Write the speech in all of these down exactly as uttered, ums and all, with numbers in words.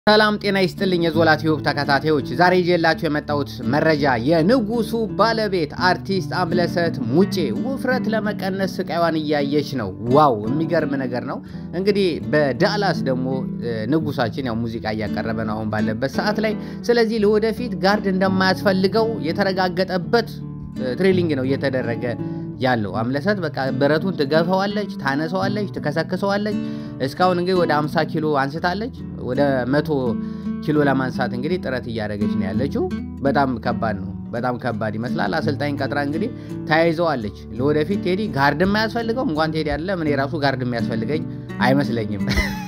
ሰላም ጤና ይስጥልኝ የዞላ ቲዩብ ተከታታዮች ዛሬ ይዤላችሁ የመጣሁት መረጃ የንጉሱ ባለቤት አርቲስት አምለሰት ሙጬ ውፍረት ለመቀነስ ስቃይዋን እያየች ነው ዋው የሚገርም ነገር ነው እንግዲህ በዳላስ ደግሞ ንጉሳችን ያው ሙዚቃ እያቀረበ ነው አሁን ባለበት ሰዓት ላይ ስለዚህ ለወደፊት ጋርድ እንደማያስፈልገው የተረጋገጠበት ትሬኒንግ ነው እየተደረገ ያለው አምለሰት በቃ በረቱን ትገፋዋለች ታነሳዋለች ትከሰከሰዋለች እስካሁን እንግዲህ ወደ ሃምሳ ኪሎ አንስታለች ወደ መቶ ኪሎ ለማንሳት እንግዲህ ጥረት እያደረገች ነው ያለችው በጣም ከባድ ነው በጣም ከባድ ይመስላል አሰልጣኝ ቀጥራ እንግዲህ ታይዘዋለች ለወደፊት ቴዲ ጋርድ የማያስፈልገው እንኳን ቴዲ አይደለም እኔ ራሱ ጋርድ የሚያስፈልገኝ አይመስለኝም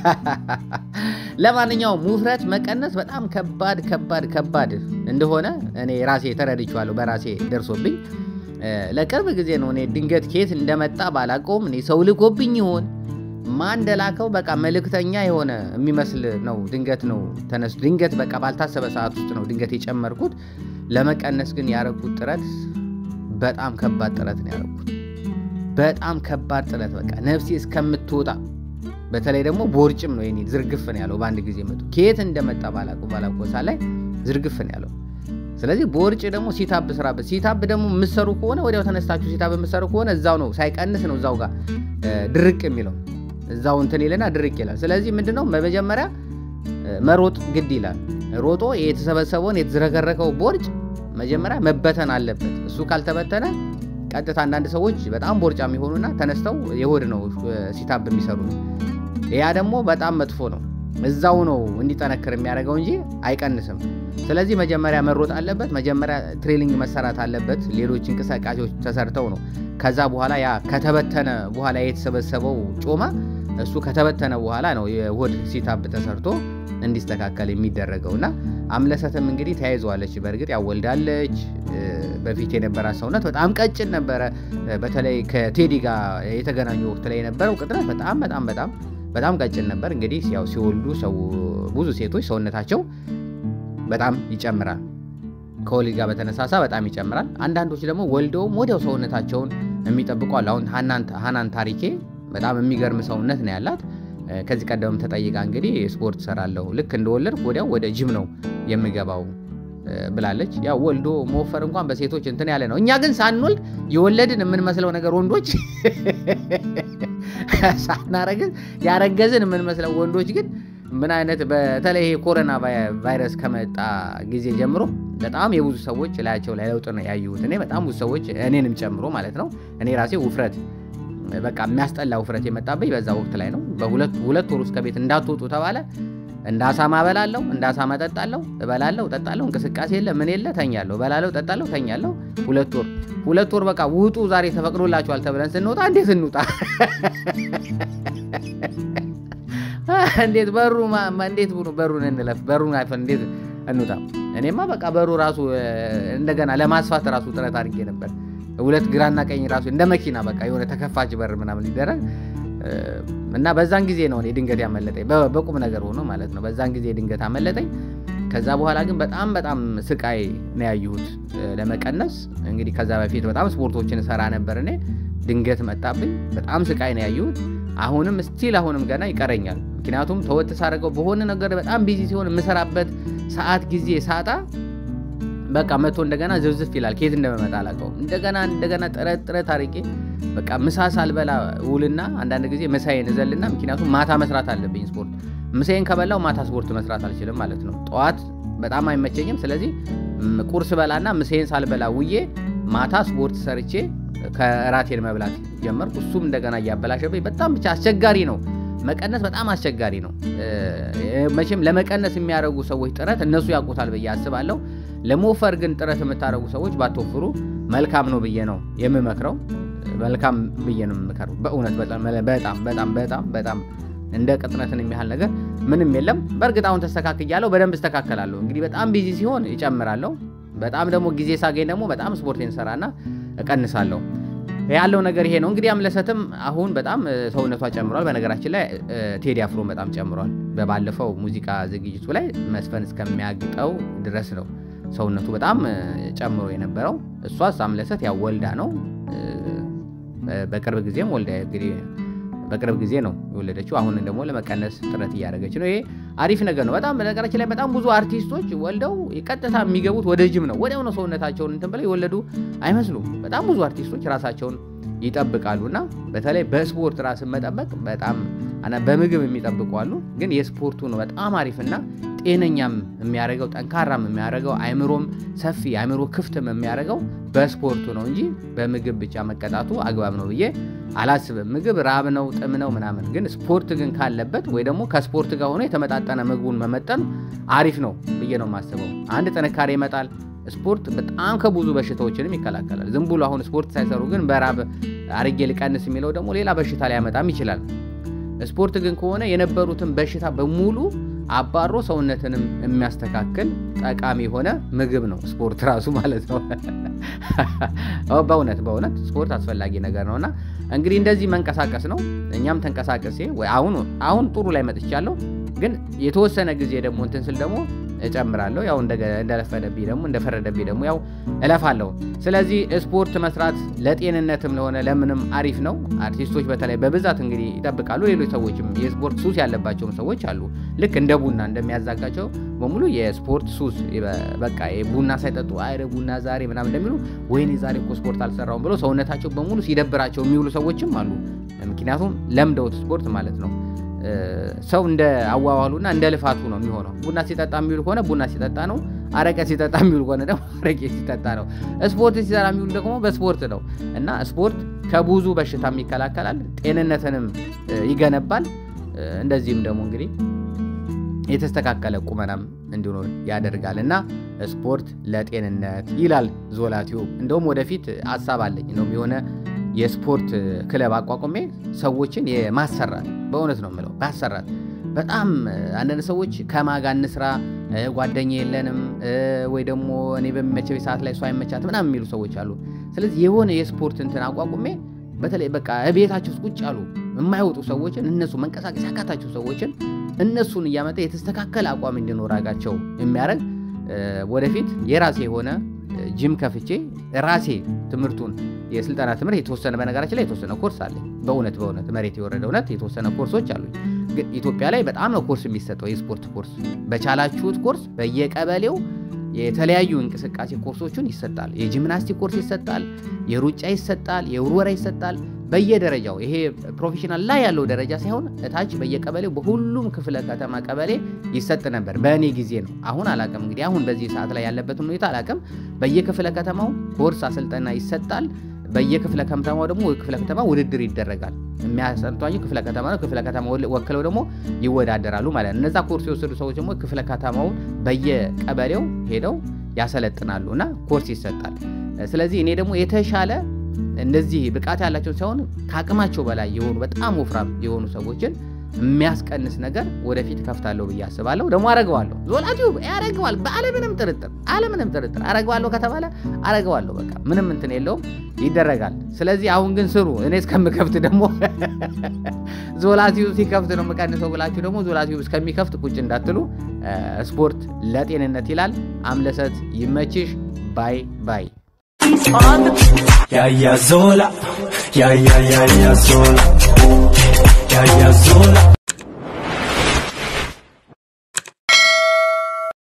ለማንኛውም ውፍረት መቀነስ በጣም ከባድ ከባድ ከባድ እንደሆነ እኔ ራሴ ተረድቻለሁ በራሴ ደርሶብኝ ለቅርብ ጊዜ ነው እኔ ድንገት ኬት እንደመጣ ባላቆም እኔ ሰው ልኮብኝ ይሆን ማን ደላከው በቃ መልእክተኛ የሆነ የሚመስል ነው ድንገት ነው ተነስ ድንገት በቃ ባልታሰበ ሰዓት ውስጥ ነው ድንገት የጨመርኩት ለመቀነስ ግን ያረኩት ጥረት በጣም ከባድ ጥረት ነው ያረኩት በጣም ከባድ ጥረት በቃ ነፍሴ እስከምትወጣ በተለይ ደግሞ ቦርጭም ነው የኔ ዝርግፍ ነው ያለው ባንድ ጊዜ መጡ ኬት እንደመጣ ባላቆ ባላቆ ሳላይ ዝርግፍ ነው ያለው ስለዚህ ቦርጭ ደግሞ ሲታብ ስራበት ሲታብ ደግሞ ምሰሩ ከሆነ ወዲያው ተነስታችሁ ሲታብ ምሰሩ ከሆነ እዛው ነው ሳይቀንስ ነው እዛው ጋር ድርቅ የሚለው እዛው እንትን ይለና ድርቅ ይላል ስለዚህ ምንድነው በመጀመሪያ መሮጥ ግድ ይላል ሮጦ የተሰበሰበውን የተዝረከረከው ቦርጭ መጀመሪያ መበተን አለበት እሱ ካልተበተነ ቀጥታ አንዳንድ ሰዎች በጣም ቦርጫም ይሆኑና ተነስተው የሆድ ነው ሲታብ የሚሰሩት ያ ደግሞ በጣም መጥፎ ነው እዛው ነው እንዲጠነክር የሚያደርገው እንጂ አይቀንስም ስለዚህ መጀመሪያ መሮጥ አለበት መጀመሪያ ትሬኒንግ መሰራት አለበት ሌሎች እንቅስቃሴዎች ተሰርተው ነው ከዛ በኋላ ያ ከተበተነ በኋላ የተሰበሰበው ጮማ እሱ ከተበተነ በኋላ ነው የሆድ ሲታብ ተሰርቶ እንዲስተካከል የሚደረገውና አምለሰተም እንግዲህ ተያይዘዋለች በርግጥ ያወልዳለች በፊት የነበረ ሰውነት በጣም ቀጭን ነበር በተለይ ከቴዲ ጋር የተገናኙ ወቅት ላይ የነበረው ቅጥረት በጣም በጣም በጣም በጣም ቀጭን ነበር እንግዲህ ያው ሲወልዱ ሰው ብዙ ሴቶች ሰውነታቸው በጣም ይጨምራል ከወሊድ ጋር በተነሳሳ በጣም ይጨምራል አንዳንዶች ደግሞ ወልደው ወዲያው ሰውነታቸውን የሚጠብቁ አሉ አሁን ሃናን ሃናን ታሪኬ በጣም የሚገርም ሰውነት ነው ያላት ከዚህ ቀደም ተጠይቃ እንግዲህ ስፖርት ሰራለሁ ልክ እንደወለድኩ ወዲያው ወደ ጂም ነው የምገባው ብላለች ያው ወልዶ ሞፈር እንኳን በሴቶች እንትን ያለ ነው እኛ ግን ሳንወልድ የወለድን ምን መስለው ነገር ወንዶች ሳናረግዝ ያረገዝን ምን መስለው ወንዶች ግን ምን አይነት በተለይ ኮሮና ቫይረስ ከመጣ ጊዜ ጀምሮ በጣም የብዙ ሰዎች ላያቸው ላይ ለውጥ ነው ያዩት እኔ በጣም ብዙ ሰዎች እኔንም ጨምሮ ማለት ነው እኔ ራሴ ውፍረት በቃ የሚያስጠላ ውፍረት የመጣበኝ በዛ ወቅት ላይ ነው በሁለት ሁለት ወር እስከ ቤት እንዳትወጡ ተባለ እንዳሳማ በላለው እንዳሳማ ጠጣለው እበላለው ጠጣለው እንቅስቃሴ የለ ምን የለ ተኛለው በላለው ጠጣለው ተኛለው ሁለት ወር ሁለት ወር በቃ ውጡ ዛሬ ተፈቅዶላችኋል ተብለን ስንወጣ እንዴት እንውጣ እንዴት በሩ እንዴት በሩን እንለፍ በሩን አይፈን እንዴት እንውጣ እኔማ በቃ በሩ ራሱ እንደገና ለማስፋት ራሱ ጥረት አድርጌ ነበር ሁለት ግራና ቀኝ ራሱ እንደ መኪና በቃ የሆነ ተከፋች በር ምናምን ሊደረግ እና በዛን ጊዜ ነው እኔ ድንገት ያመለጠኝ በቁም ነገር ሆኖ ማለት ነው በዛን ጊዜ ድንገት አመለጠኝ ከዛ በኋላ ግን በጣም በጣም ስቃይ ነው ያዩት ለመቀነስ እንግዲህ ከዛ በፊት በጣም ስፖርቶችን ሰራ ነበር እኔ ድንገት መጣብኝ በጣም ስቃይ ነው ያዩት አሁንም ስቲል አሁንም ገና ይቀረኛል ምክንያቱም ተወጥታ አረገው በሆነ ነገር በጣም ቢዚ ሲሆን መሰራበት ሰዓት ጊዜ ሳጣ በቃ መቶ እንደገና ዝብዝፍ ይላል ኬት እንደመጣ አላቀው እንደገና እንደገና ጥረት ጥረት አርቄ በቃ ምሳ ሳልበላ ውልና አንዳንድ ጊዜ ምሳዬን ዘልና ምክንያቱም ማታ መስራት አለብኝ ስፖርት ምሳዬን ከበላው ማታ ስፖርት መስራት አልችልም ማለት ነው ጧት በጣም አይመቸኝም ስለዚህ ቁርስ በላና ምሳዬን ሳልበላ ውዬ ማታ ስፖርት ሰርቼ ከራቴን መብላት ጀመርኩ እሱም እንደገና ያበላሸበኝ በጣም ብቻ አስቸጋሪ ነው መቀነስ በጣም አስቸጋሪ ነው መቼም ለመቀነስ የሚያረጉ ሰዎች ጥረት እነሱ ያውቁታል በየ አስባለሁ ለሞፈር ግን ጥረት የምታረጉ ሰዎች ባትወፍሩ መልካም ነው በየ ነው የምመክረው መልካም በየ ነው የምመክረው በእውነት በጣም በጣም በጣም በጣም በጣም እንደ ቅጥነትን የሚያህል ነገር ምንም የለም በርግጥ አሁን ተስተካክያለሁ በደንብ ተስተካከላለሁ እንግዲህ በጣም ቢዚ ሲሆን ይጨምራለሁ በጣም ደግሞ ጊዜ ሳገኝ ደግሞ በጣም ስፖርቴን ሰራና እቀንሳለሁ ያለው ነገር ይሄ ነው እንግዲህ አምለሰትም አሁን በጣም ሰውነቷ ጨምሯል በነገራችን ላይ ቴዲ አፍሮ በጣም ጨምሯል በባለፈው ሙዚቃ ዝግጅቱ ላይ መስፈን እስከሚያግጠው ድረስ ነው ሰውነቱ በጣም ጨምሮ የነበረው እሷስ አምለሰት ያው ወልዳ ነው በቅርብ ጊዜም ወልዳ እንግዲህ በቅርብ ጊዜ ነው የወለደችው አሁን ደግሞ ለመቀነስ ጥረት ያደረገች ነው ይሄ አሪፍ ነገር ነው በጣም በነገራችን ላይ በጣም ብዙ አርቲስቶች ወልደው ይቀጥታ የሚገቡት ወደ ጂም ነው ወዲያው ነው ሰውነታቸውን እንትን ብለው ይወለዱ አይመስሉም በጣም ብዙ አርቲስቶች ራሳቸውን ይጠብቃሉና በተለይ በስፖርት ራስን መጠበቅ በጣም አና በምግብ የሚጠብቁ አሉ ግን የስፖርቱ ነው በጣም አሪፍና ጤነኛም የሚያረጋው ጠንካራም የሚያረጋው አይምሮም ሰፊ አይምሮ ክፍትም የሚያረጋው በስፖርቱ ነው እንጂ በምግብ ብቻ መቀጣቱ አግባብ ነው ብዬ አላስብም ምግብ ራብ ነው ጥም ነው ምናምን ግን ስፖርት ግን ካለበት ወይ ደግሞ ከስፖርት ጋር ሆኖ የተመጣጣነ ምግቡን መመጠን አሪፍ ነው ብዬ ነው ማስበው አንድ ጥንካሬ ይመጣል ስፖርት በጣም ከብዙ በሽታዎችንም ይከላከላል ዝም ብሎ አሁን ስፖርት ሳይሰሩ ግን በራብ አርጌ ልቀንስ የሚለው ደግሞ ሌላ በሽታ ላይ ያመጣም ይችላል ስፖርት ግን ከሆነ የነበሩትን በሽታ በሙሉ አባሮ ሰውነትንም የሚያስተካክል ጠቃሚ ሆነ ምግብ ነው ስፖርት ራሱ ማለት ነው አው በእውነት በእውነት ስፖርት አስፈላጊ ነገር ነውና እንግዲህ እንደዚህ መንቀሳቀስ ነው እኛም ተንቀሳቀሴ ወይ አሁን አሁን ጥሩ ላይ መጥቻለሁ ግን የተወሰነ ጊዜ ደግሞ እንትን ስል ደግሞ እጨምራለሁ ያው እንደ እንደለፈደብኝ ደግሞ እንደፈረደብኝ ደግሞ ያው እለፋለሁ ስለዚህ ስፖርት መስራት ለጤንነትም ለሆነ ለምንም አሪፍ ነው አርቲስቶች በተለይ በብዛት እንግዲህ ይጠብቃሉ ሌሎች ሰዎችም የስፖርት ሱስ ያለባቸው ሰዎች አሉ ልክ እንደ ቡና እንደሚያዛጋቸው በሙሉ የስፖርት ሱስ በቃ የቡና ሳይጠጡ አይረ ቡና ዛሬ ምናምን እንደሚሉ ወይኔ ዛሬ እኮ ስፖርት አልሰራውም ብለው ሰውነታቸው በሙሉ ሲደብራቸው የሚውሉ ሰዎችም አሉ ምክንያቱም ለምደውት ስፖርት ማለት ነው ሰው እንደ አዋዋሉና እንደ ልፋቱ ነው የሚሆነው ቡና ሲጠጣ የሚውል ሆነ ቡና ሲጠጣ ነው አረቄ ሲጠጣ የሚውል ሆነ ደግሞ አረቄ ሲጠጣ ነው ስፖርት ሲሰራ የሚውል ደግሞ በስፖርት ነው እና ስፖርት ከብዙ በሽታም ይከላከላል ጤንነትንም ይገነባል እንደዚህም ደግሞ እንግዲህ የተስተካከለ ቁመናም እንዲኖር ያደርጋልና ስፖርት ለጤንነት ይላል ዞላቲው እንደውም ወደፊት ሐሳብ አለኝ ነው የሆነ የስፖርት ክለብ አቋቁሜ ሰዎችን የማሰራት በእውነት ነው የምለው ማሰራት በጣም አንዳንድ ሰዎች ከማጋን ስራ ጓደኛ የለንም ወይ ደግሞ እኔ በሚመቸው ሰዓት ላይ ሷይ መቻት ምናምን የሚሉ ሰዎች አሉ ስለዚህ የሆነ የስፖርት እንትን አቋቁሜ በተለይ በቃ ቤታቸው ቁጭ ያሉ የማይወጡ ሰዎችን እነሱ መንቀሳቀስ ያቃታቸው ሰዎችን እነሱን ያመጣ የተስተካከለ አቋም እንዲኖራጋቸው የሚያረግ ወደፊት የራሴ ሆነ ጂም ከፍቼ ራሴ ትምርቱን የስልጣና ትምርት የተወሰነ በነገራችን ላይ የተወሰነ ኮርስ አለ በእውነት በእውነት መሬት የወረደ እውነት የተወሰነ ኮርሶች አሉ ግን ኢትዮጵያ ላይ በጣም ነው ኮርስ የሚሰጠው የስፖርት ኮርስ በቻላችሁት ኮርስ በየቀበሌው የተለያዩ እንቅስቃሴ ኮርሶችን ይሰጣል የጂምናስቲክ ኮርስ ይሰጣል የሩጫ ይሰጣል የውርወራ ይሰጣል በየደረጃው ይሄ ፕሮፌሽናል ላይ ያለው ደረጃ ሳይሆን እታች በየቀበሌው በሁሉም ክፍለ ከተማ ቀበሌ ይሰጥ ነበር በእኔ ጊዜ ነው አሁን አላቀም እንግዲህ አሁን በዚህ ሰዓት ላይ ያለበት ሁኔታ አላቀም በየክፍለ ከተማው ኮርስ አሰልጣና ይሰጣል በየክፍለ ከተማው ደግሞ ክፍለ ከተማ ውድድር ይደረጋል የሚያሰልጣኙ ክፍለ ከተማ ነው ክፍለ ከተማ ወክለው ደግሞ ይወዳደራሉ ማለት ነው እነዛ ኮርስ የወሰዱ ሰዎች ደግሞ ክፍለ ከተማው በየቀበሌው ሄደው ያሰለጥናሉና ኮርስ ይሰጣል ስለዚህ እኔ ደግሞ የተሻለ እንደዚህ ብቃት ያላቸው ሳይሆን ካቅማቸው በላይ የሆኑ በጣም ወፍራም የሆኑ ሰዎችን የሚያስቀንስ ነገር ወደፊት ከፍታለሁ በያስባለሁ ደግሞ አረጋዋለሁ ዞላቲው ያረጋዋል በአለምንም ጥርጥር አለምንም ጥርጥር አረጋዋለሁ ከተባለ አረጋዋለሁ በቃ ምንም እንትን የለውም ይደረጋል ስለዚህ አሁን ግን ስሩ እኔ እስከምከፍት ደግሞ ዞላቲው ሲከፍት ነው መቀነሰው ብላችሁ ደግሞ ዞላቲው እስከሚከፍት ቁጭ እንዳትሉ ስፖርት ለጤንነት ይላል አምለሰት ይመችሽ ባይ ባይ Ya ya zola, ya ya ya ya zola, ya ya zola.